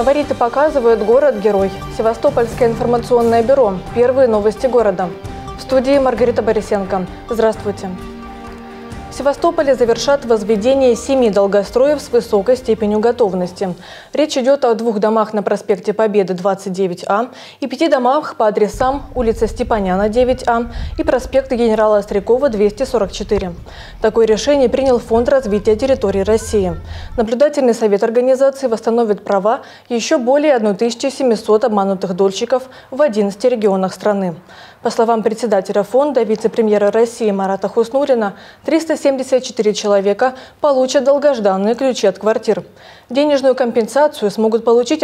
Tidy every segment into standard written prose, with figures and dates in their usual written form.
Говорит и показывает город-герой. Севастопольское информационное бюро. Первые новости города. В студии Маргарита Борисенко. Здравствуйте. В Севастополе завершат возведение 7 долгостроев с высокой степенью готовности. Речь идет о 2 домах на проспекте Победы 29А и 5 домах по адресам улица Степаняна 9А и проспект генерала Острякова 244. Такое решение принял Фонд развития территорий России. Наблюдательный совет организации восстановит права еще более 1700 обманутых дольщиков в 11 регионах страны. По словам председателя фонда, вице-премьера России Марата Хуснуллина, 374 человека получат долгожданные ключи от квартир. Денежную компенсацию смогут получить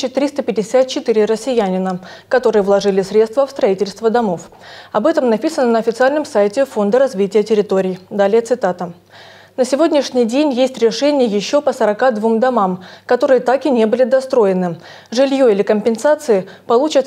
1354 россиянина, которые вложили средства в строительство домов. Об этом написано на официальном сайте Фонда развития территорий. Далее цитата. На сегодняшний день есть решение еще по 42 домам, которые так и не были достроены. Жилье или компенсации получат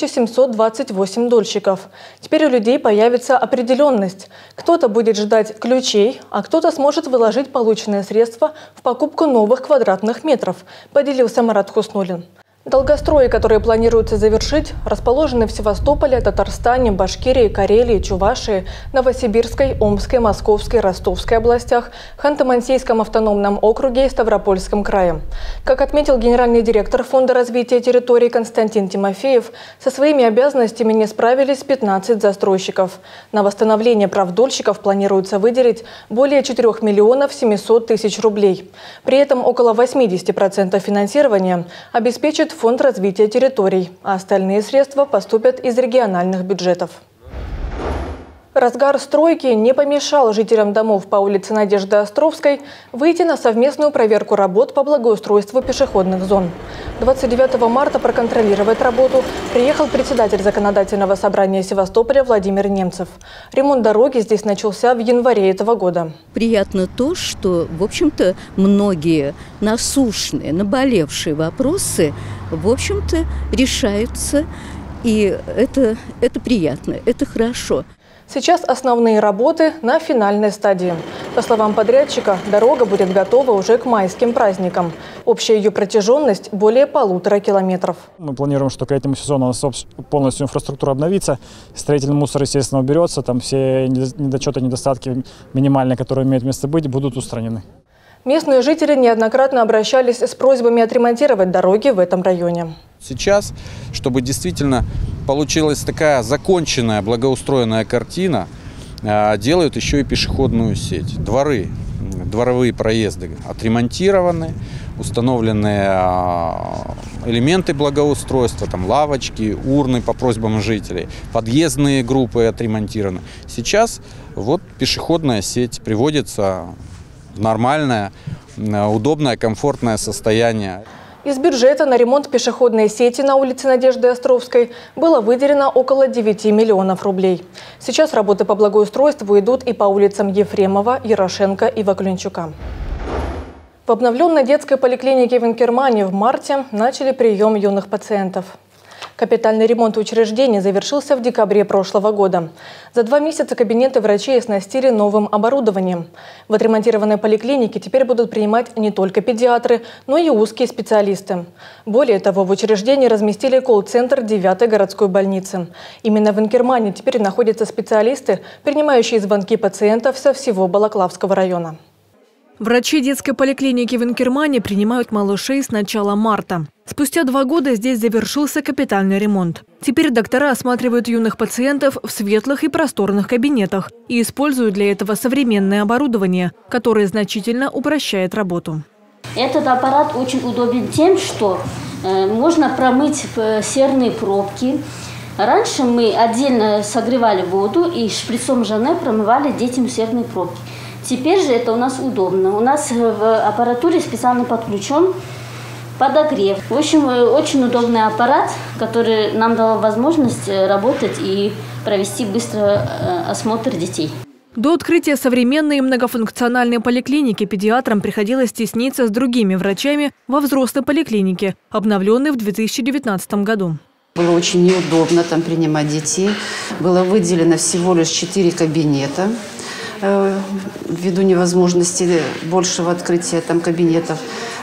1728 дольщиков. Теперь у людей появится определенность. Кто-то будет ждать ключей, а кто-то сможет вложить полученные средства в покупку новых квадратных метров, поделился Марат Хуснуллин. Долгострои, которые планируется завершить, расположены в Севастополе, Татарстане, Башкирии, Карелии, Чувашии, Новосибирской, Омской, Московской, Ростовской областях, Ханты-Мансийском автономном округе и Ставропольском крае. Как отметил генеральный директор Фонда развития территорий Константин Тимофеев, со своими обязанностями не справились 15 застройщиков. На восстановление прав дольщиков планируется выделить более 4 миллионов 700 тысяч рублей. При этом около 80% финансирования обеспечит Фонд развития территорий, а остальные средства поступят из региональных бюджетов. Разгар стройки не помешал жителям домов по улице Надежды Островской выйти на совместную проверку работ по благоустройству пешеходных зон. 29 марта проконтролировать работу приехал председатель Законодательного собрания Севастополя Владимир Немцев. Ремонт дороги здесь начался в январе этого года. Приятно то, что, в общем-то, многие насущные, наболевшие вопросы, в общем-то, решаются. И это приятно, это хорошо. Сейчас основные работы на финальной стадии. По словам подрядчика, дорога будет готова уже к майским праздникам. Общая ее протяженность более 1,5 километров. Мы планируем, что к этому сезону у нас полностью инфраструктура обновится. Строительный мусор, естественно, уберется. Там все недочеты, недостатки минимальные, которые имеют место быть, будут устранены. Местные жители неоднократно обращались с просьбами отремонтировать дороги в этом районе. Сейчас, чтобы действительно получилась такая законченная, благоустроенная картина, делают еще и пешеходную сеть. Дворовые проезды отремонтированы, установлены элементы благоустройства, там лавочки, урны по просьбам жителей, подъездные группы отремонтированы. Сейчас вот пешеходная сеть приводится в нормальное, удобное, комфортное состояние. Из бюджета на ремонт пешеходной сети на улице Надежды Островской было выделено около 9 миллионов рублей. Сейчас работы по благоустройству идут и по улицам Ефремова, Ярошенко и Ваклинчука. В обновленной детской поликлинике в Инкермане в марте начали прием юных пациентов. Капитальный ремонт учреждений завершился в декабре прошлого года. За 2 месяца кабинеты врачей оснастили новым оборудованием. В отремонтированной поликлинике теперь будут принимать не только педиатры, но и узкие специалисты. Более того, в учреждении разместили колл-центр 9-й городской больницы. Именно в Инкермане теперь находятся специалисты, принимающие звонки пациентов со всего Балаклавского района. Врачи детской поликлиники в Инкермане принимают малышей с начала марта. Спустя 2 года здесь завершился капитальный ремонт. Теперь доктора осматривают юных пациентов в светлых и просторных кабинетах и используют для этого современное оборудование, которое значительно упрощает работу. Этот аппарат очень удобен тем, что можно промыть серные пробки. Раньше мы отдельно согревали воду и шприцом Жанне промывали детям серные пробки. Теперь же это у нас удобно. У нас в аппаратуре специально подключен подогрев. В общем, очень удобный аппарат, который нам дал возможность работать и провести быстро осмотр детей. До открытия современной и многофункциональной поликлиники педиатрам приходилось тесниться с другими врачами во взрослой поликлинике, обновленной в 2019 году. Было очень неудобно там принимать детей. Было выделено всего лишь 4 кабинета. ввиду невозможности большего открытия там кабинетов.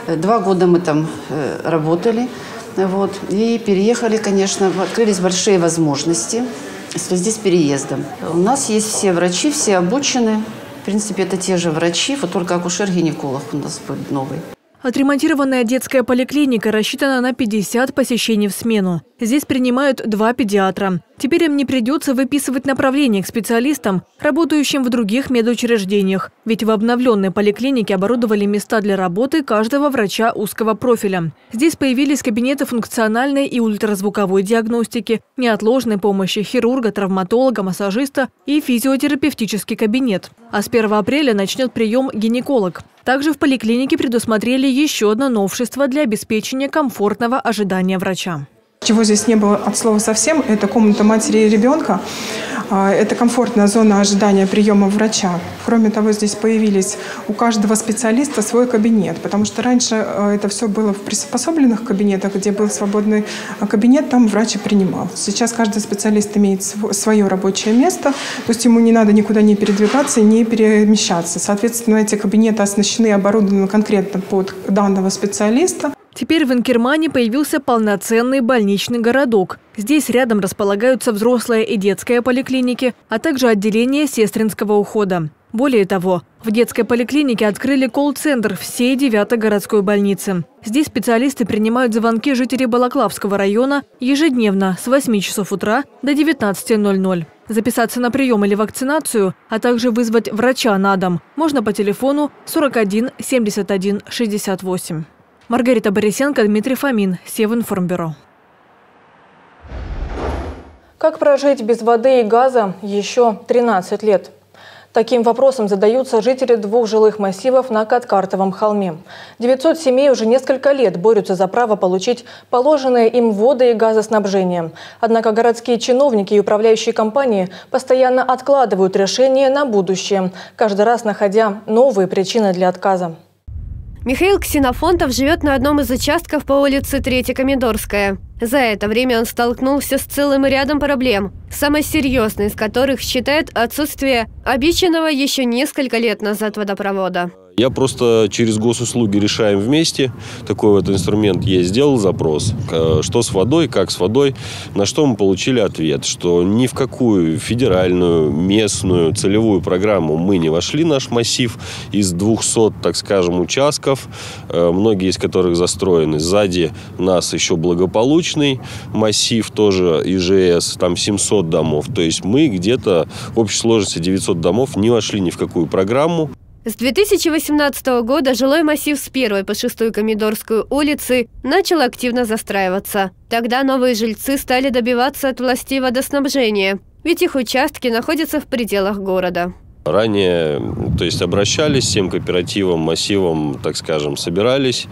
2 года мы там работали. Вот, и переехали, конечно, открылись большие возможности в связи с переездом. У нас есть все врачи, все обучены. В принципе, это те же врачи, вот только акушер-гинеколог у нас будет новый. Отремонтированная детская поликлиника рассчитана на 50 посещений в смену. Здесь принимают 2 педиатра. Теперь им не придется выписывать направления к специалистам, работающим в других медучреждениях. Ведь в обновленной поликлинике оборудовали места для работы каждого врача узкого профиля. Здесь появились кабинеты функциональной и ультразвуковой диагностики, неотложной помощи хирурга, травматолога, массажиста и физиотерапевтический кабинет. А с 1 апреля начнет прием гинеколог. Также в поликлинике предусмотрели еще одно новшество для обеспечения комфортного ожидания врача. Чего здесь не было от слова совсем, это комната матери и ребенка. Это комфортная зона ожидания приема врача. Кроме того, здесь появились у каждого специалиста свой кабинет, потому что раньше это все было в приспособленных кабинетах, где был свободный кабинет, там врач и принимал. Сейчас каждый специалист имеет свое рабочее место, то есть ему не надо никуда не передвигаться, не перемещаться. Соответственно, эти кабинеты оснащены и оборудованы конкретно под данного специалиста. Теперь в Инкермане появился полноценный больничный городок. Здесь рядом располагаются взрослая и детская поликлиники, а также отделение сестринского ухода. Более того, в детской поликлинике открыли колл-центр всей 9-й городской больницы. Здесь специалисты принимают звонки жителей Балаклавского района ежедневно с 8 часов утра до 19:00. Записаться на прием или вакцинацию, а также вызвать врача на дом можно по телефону 41 71 68. Маргарита Борисенко, Дмитрий Фомин, Севинформбюро. Как прожить без воды и газа еще 13 лет? Таким вопросом задаются жители 2 жилых массивов на Каткартовом холме. 900 семей уже несколько лет борются за право получить положенное им воды- и газоснабжение. Однако городские чиновники и управляющие компании постоянно откладывают решение на будущее, каждый раз находя новые причины для отказа. Михаил Ксенофонтов живет на одном из участков по улице 3 Комендорская. За это время он столкнулся с целым рядом проблем, самой серьезной из которых считает отсутствие обещанного еще несколько лет назад водопровода. Я просто через госуслуги решаем вместе. Такой вот инструмент есть. Сделал запрос. Что с водой, как с водой. На что мы получили ответ, что ни в какую федеральную, местную, целевую программу мы не вошли. Наш массив из 200, так скажем, участков, многие из которых застроены. Сзади нас еще благополучный массив, тоже ИЖС, там 700 домов. То есть мы где-то в общей сложности 900 домов не вошли ни в какую программу. С 2018 года жилой массив с 1 по 6 Комендорскую улицы начал активно застраиваться. Тогда новые жильцы стали добиваться от властей водоснабжения, ведь их участки находятся в пределах города. Ранее, то есть обращались всем кооперативам, массивам, так скажем, собирались,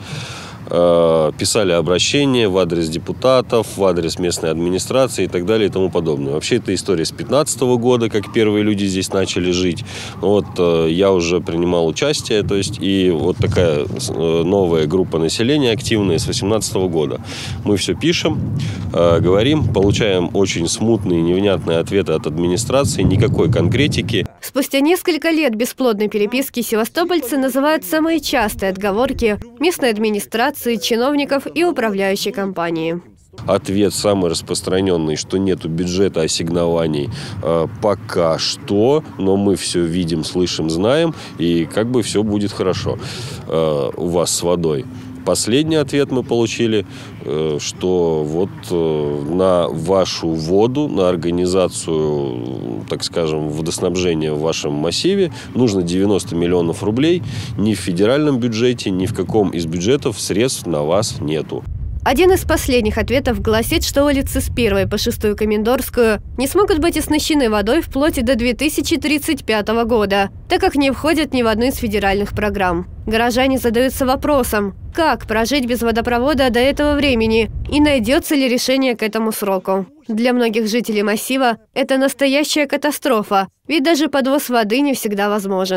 писали обращения в адрес депутатов, в адрес местной администрации и так далее и тому подобное. Вообще, это история с 2015 года, как первые люди здесь начали жить. Вот я уже принимал участие, то есть и вот такая новая группа населения активная с 2018 года. Мы все пишем, говорим, получаем очень смутные, невнятные ответы от администрации, никакой конкретики. Спустя несколько лет бесплодной переписки севастопольцы называют самые частые отговорки местной администрации, чиновников и управляющей компании. Ответ самый распространенный, что нету бюджета ассигнований пока что, но мы все видим, слышим, знаем, и как бы все будет хорошо у вас с водой. Последний ответ мы получили, что вот на вашу воду, на организацию, так скажем, водоснабжения в вашем массиве нужно 90 миллионов рублей. Ни в федеральном бюджете, ни в каком из бюджетов средств на вас нету. Один из последних ответов гласит, что улицы с 1 по 6 Комендорскую не смогут быть оснащены водой вплоть до 2035 года, так как не входят ни в одну из федеральных программ. Горожане задаются вопросом, как прожить без водопровода до этого времени и найдется ли решение к этому сроку. Для многих жителей массива это настоящая катастрофа, ведь даже подвоз воды не всегда возможен.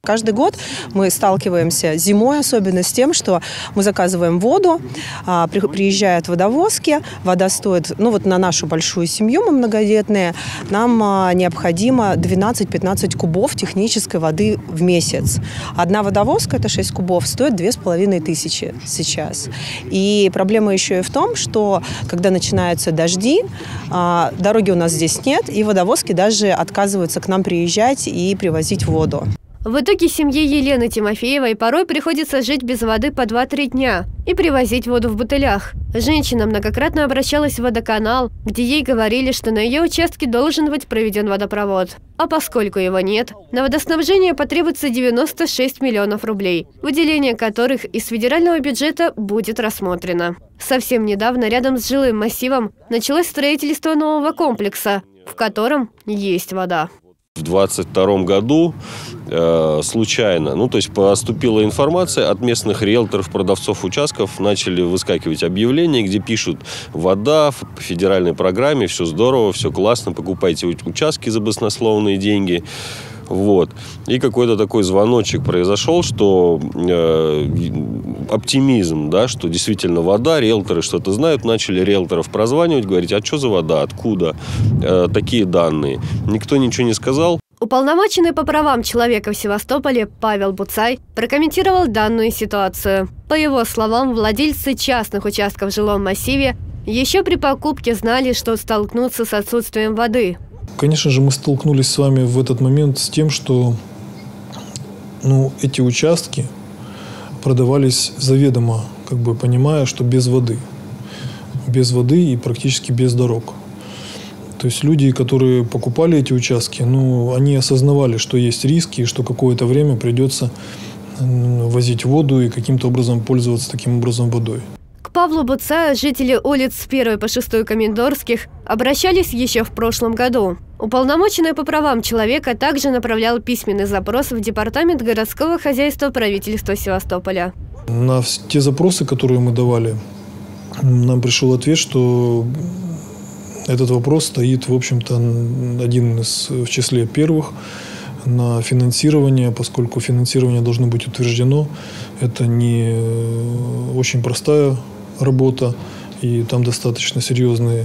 Каждый год мы сталкиваемся зимой особенно с тем, что мы заказываем воду, приезжают водовозки, вода стоит, на нашу большую семью, мы многодетные, нам необходимо 12-15 кубов технической воды в месяц. Одна водовозка, это 6 кубов, стоит 2500 сейчас. И проблема еще и в том, что когда начинаются дожди, дороги у нас здесь нет, и водовозки даже отказываются к нам приезжать и привозить воду. В итоге семье Елены Тимофеевой порой приходится жить без воды по 2-3 дня и привозить воду в бутылях. Женщина многократно обращалась в водоканал, где ей говорили, что на ее участке должен быть проведен водопровод. А поскольку его нет, на водоснабжение потребуется 96 миллионов рублей, выделение которых из федерального бюджета будет рассмотрено. Совсем недавно рядом с жилым массивом началось строительство нового комплекса, в котором есть вода. В 2022 году случайно, то есть поступила информация от местных риэлторов, продавцов участков, начали выскакивать объявления, где пишут: вода по федеральной программе, все здорово, все классно, покупайте участки за баснословные деньги. И какой-то такой звоночек произошел, что оптимизм, что действительно вода, риэлторы что-то знают, начали риэлторов прозванивать, говорить: а что за вода, откуда такие данные. Никто ничего не сказал. Уполномоченный по правам человека в Севастополе Павел Буцай прокомментировал данную ситуацию. По его словам, владельцы частных участков в жилом массиве еще при покупке знали, что столкнутся с отсутствием воды. Конечно же, мы столкнулись с вами в этот момент с тем, что эти участки продавались заведомо, понимая, что без воды. Без воды и практически без дорог. То есть люди, которые покупали эти участки, они осознавали, что есть риски, и что какое-то время придется возить воду и каким-то образом пользоваться таким образом водой. К Павлу Буцаю жители улиц с 1 по 6 Комендорских обращались еще в прошлом году. Уполномоченный по правам человека также направлял письменный запрос в Департамент городского хозяйства правительства Севастополя. На те запросы, которые мы давали, нам пришел ответ, что этот вопрос стоит, в общем-то, один в числе первых на финансирование, поскольку финансирование должно быть утверждено. Это не очень простая работа, и там достаточно серьезные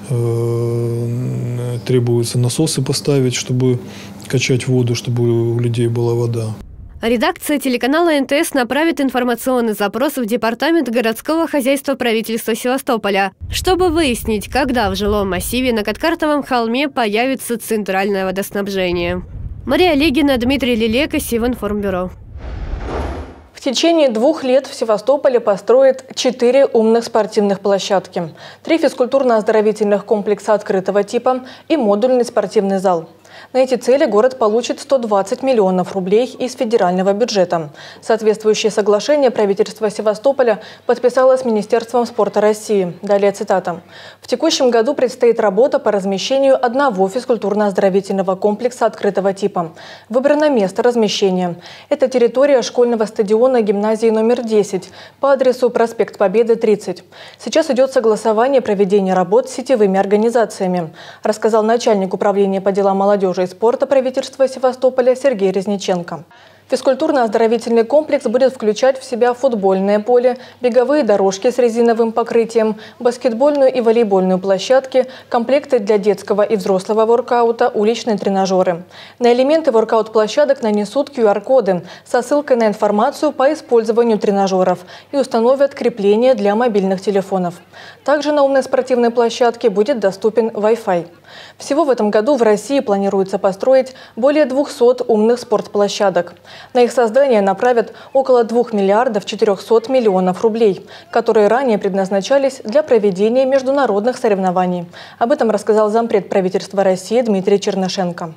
требуются насосы поставить, чтобы качать воду, чтобы у людей была вода. Редакция телеканала НТС направит информационный запрос в Департамент городского хозяйства правительства Севастополя, чтобы выяснить, когда в жилом массиве на Каткартовом холме появится центральное водоснабжение. Мария Легина, Дмитрий Лилека, Севинформбюро. В течение 2 лет в Севастополе построят 4 умных спортивных площадки, 3 физкультурно-оздоровительных комплекса открытого типа и модульный спортивный зал. На эти цели город получит 120 миллионов рублей из федерального бюджета. Соответствующее соглашение правительства Севастополя подписало с Министерством спорта России. Далее цитата. В текущем году предстоит работа по размещению одного физкультурно-оздоровительного комплекса открытого типа. Выбрано место размещения. Это территория школьного стадиона гимназии номер 10 по адресу проспект Победы, 30. Сейчас идет согласование проведения работ с сетевыми организациями, рассказал начальник управления по делам молодежи и спорта правительства Севастополя Сергей Резниченко. Физкультурно-оздоровительный комплекс будет включать в себя футбольное поле, беговые дорожки с резиновым покрытием, баскетбольную и волейбольную площадки, комплекты для детского и взрослого воркаута, уличные тренажеры. На элементы воркаут-площадок нанесут QR-коды со ссылкой на информацию по использованию тренажеров и установят крепление для мобильных телефонов. Также на умной спортивной площадке будет доступен Wi-Fi. Всего в этом году в России планируется построить более 200 умных спортплощадок. На их создание направят около 2 миллиардов 400 миллионов рублей, которые ранее предназначались для проведения международных соревнований. Об этом рассказал зампред правительства России Дмитрий Чернышенко.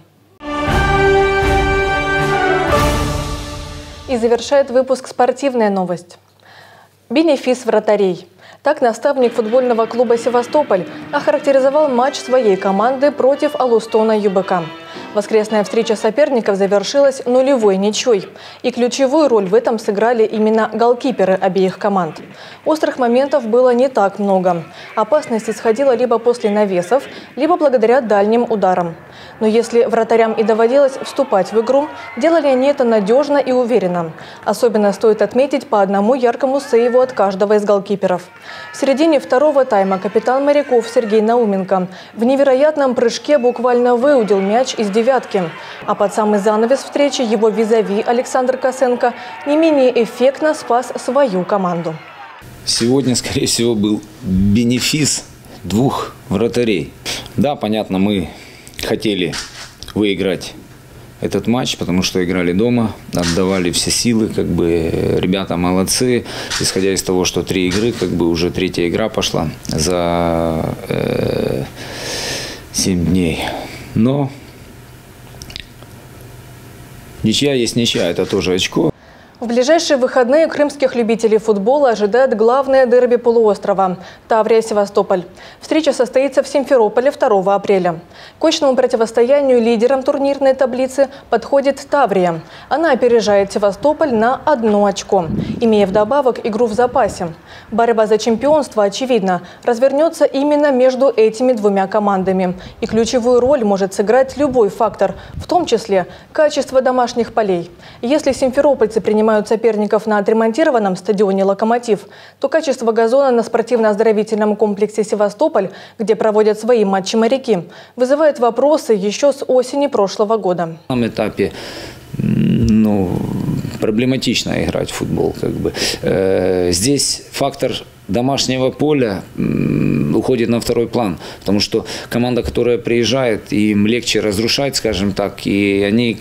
И завершает выпуск спортивная новость. Бенефис вратарей. Так наставник футбольного клуба «Севастополь» охарактеризовал матч своей команды против Алустона ЮБК. Воскресная встреча соперников завершилась 0-0 ничьей. И ключевую роль в этом сыграли именно голкиперы обеих команд. Острых моментов было не так много. Опасность исходила либо после навесов, либо благодаря дальним ударам. Но если вратарям и доводилось вступать в игру, делали они это надежно и уверенно. Особенно стоит отметить по одному яркому сейву от каждого из голкиперов. В середине второго тайма капитан моряков Сергей Науменко в невероятном прыжке буквально выудил мяч из девятки. А под самый занавес встречи его визави Александр Косенко не менее эффектно спас свою команду. Сегодня, скорее всего, был бенефис двух вратарей. Да, понятно, мы хотели выиграть этот матч, потому что играли дома, отдавали все силы, ребята молодцы. Исходя из того, что 3 игры, уже 3-я игра пошла за 7 дней. Но ничья есть ничья, это тоже очко. В ближайшие выходные крымских любителей футбола ожидает главное дерби полуострова – Таврия-Севастополь. Встреча состоится в Симферополе 2 апреля. К очному противостоянию лидерам турнирной таблицы подходит Таврия. Она опережает Севастополь на 1 очко, имея вдобавок игру в запасе. Борьба за чемпионство, очевидно, развернется именно между этими 2 командами. И ключевую роль может сыграть любой фактор, в том числе качество домашних полей. Если симферопольцы принимают соперников на отремонтированном стадионе «Локомотив», то качество газона на спортивно-оздоровительном комплексе «Севастополь», где проводят свои матчи моряки, вызывает вопросы еще с осени прошлого года. На этом этапе проблематично играть в футбол. Здесь фактор домашнего поля уходит на второй план, потому что команда, которая приезжает, им легче разрушать, скажем так, и они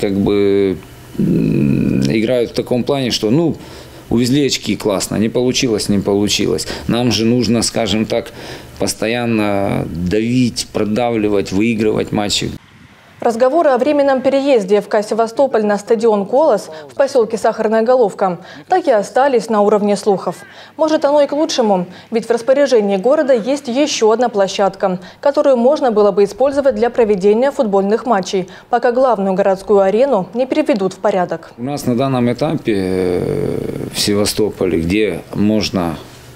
играют в таком плане, что увезли очки, классно, не получилось. Нам же нужно, скажем так, постоянно давить, продавливать, выигрывать матчи. Разговоры о временном переезде ФК «Севастополь» на стадион «Колос» в поселке Сахарная Головка так и остались на уровне слухов. Может, оно и к лучшему, ведь в распоряжении города есть еще одна площадка, которую можно было бы использовать для проведения футбольных матчей, пока главную городскую арену не приведут в порядок. У нас на данном этапе в Севастополе, где можно...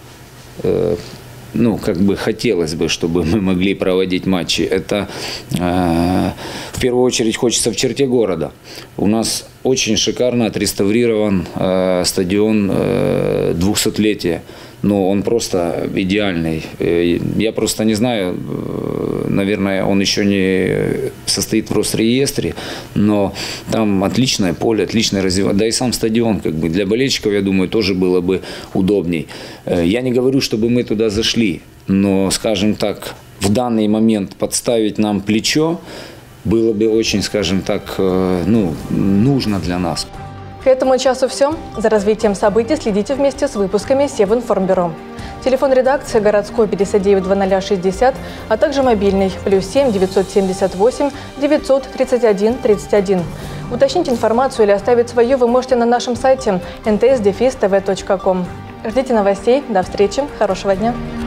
хотелось бы, чтобы мы могли проводить матчи. Это в первую очередь хочется в черте города. У нас очень шикарно отреставрирован стадион 200-летия. Но он просто идеальный. Я просто не знаю, наверное, он еще не состоит в Росреестре, но там отличное поле, отличное развивание. Да и сам стадион, для болельщиков, я думаю, тоже было бы удобней. Я не говорю, чтобы мы туда зашли, но, скажем так, в данный момент подставить нам плечо было бы очень, скажем так, нужно для нас. К этому часу все. За развитием событий следите вместе с выпусками Севинформбюро. Телефон редакции городской 590060, а также мобильный +7 978 931 31. Уточнить информацию или оставить свою вы можете на нашем сайте nts-tv.com. Ждите новостей. До встречи. Хорошего дня.